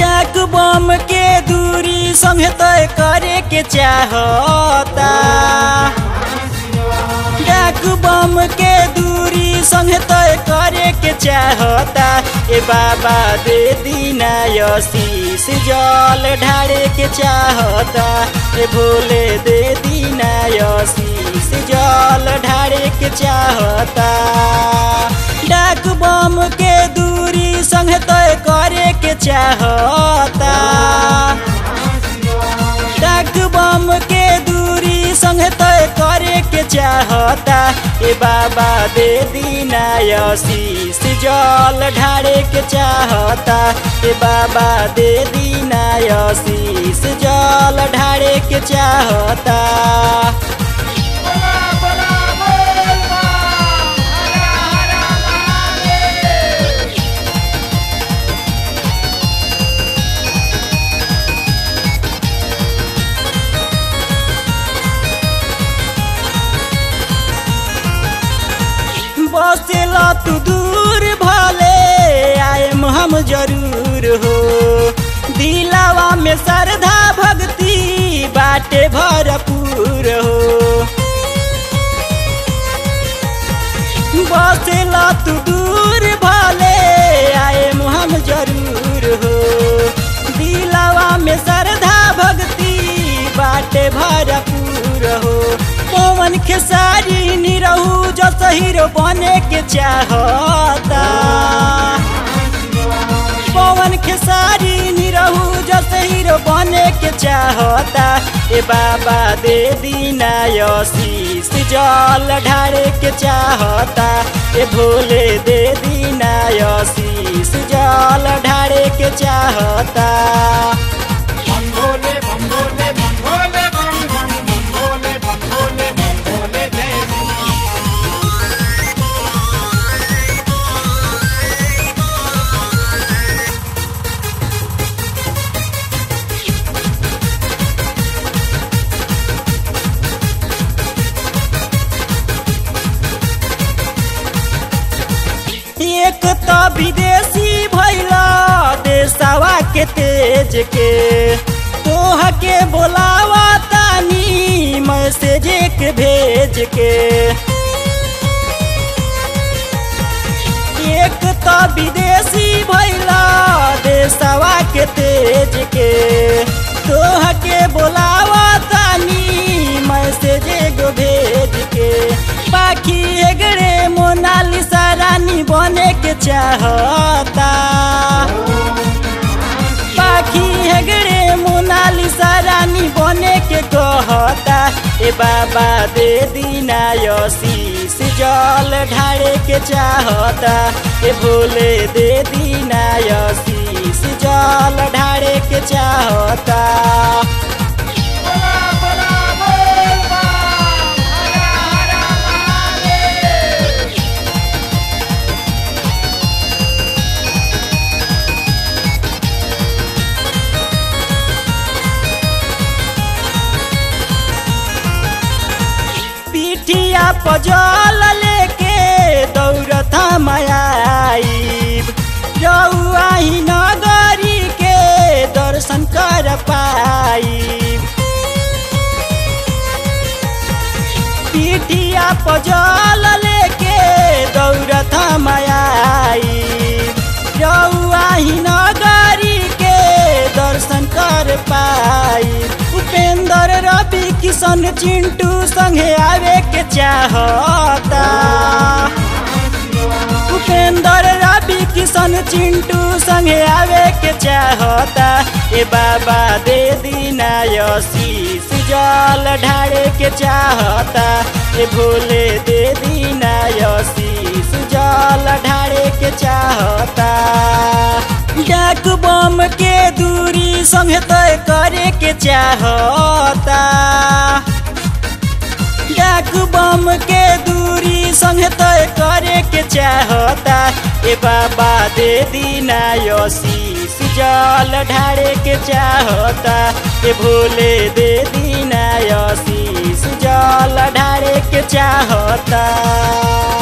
डाक बम के दूरी संगे तय करे के चाहता। डाक बम के दूरी संगे तय करे के चाहता। ए बाबा दे दीना आशीष जल ढारे के चाहता। ए भोले दे दीना आशीष जल ढारे के चाहता। डाक बम के दूरी संगे तय करे के चाहता। डाक बम के दूरी संगे तय करे के चाहता। ए बाबा दे दीना आशीष जल ढारे के चाहता। ए बाबा दे दीना आशीष जल ढारे के चाहता। बसेला तू दूर भले आएम हम जरूर हो। दिलावा में श्रद्धा भक्ति बाटे भरपूर हो। बसेला तू दूर भले आएम हम जरूर हो। दिलावा में श्रद्धा भक्ति बाटे भरपूर हो। पवन खेसारी निरहू जो हीरो बने के चाहता। पवन खेसारी निरहू जो हीरो बने के चाहता। ए बाबा दे दीना आशीष जल ढारे के चाहता। ए भोले दे दीना आशीष जल ढारे के चाहता। एक तो विदेशी भैला देशवा के तेज के तोह के बोलावा तानी मैसेज के भेज के। एक तो विदेशी भैला देशवा के तेज के तोह के बोलावा तानी मैसेज को भेज के। पाखी हेगड़े मोनालिसा रानी बने के चाहता। पाखी हेगड़े मोनालिसा रानी बने के कहता। ए बाबा दे दीना आशीष जल ढारे के चाहता। ए भोले दे दीना आशीष जल ढारे के चाहता। पिठिया पजल लेके दौड़त मायाईब। रउआही नगरी के दर्शन कर पाईब। पिठिया पजल लेके दौड़त मायाईब। रउआही नगरी के दर्शन कर पाईब। उपेंद्र रवि किशन चिंटू संगे आवे के चाहता। उपेंद्र रवि किशन चिंटू संगे आवे के चाहता। ए बाबा दे दीना आशीष जल ढारे के चाहता। ए भोले दे दीना आशीष जल ढारे के चाहता। डाक बम के दूरी संगे तय करे के चाहता। डाक बम के दूरी संगे तय करे के चाहता। ए बाबा दे दीना आशीष जल ढारे के चाहता। ए भोले दे दीना आशीष जल ढारे के चाहता।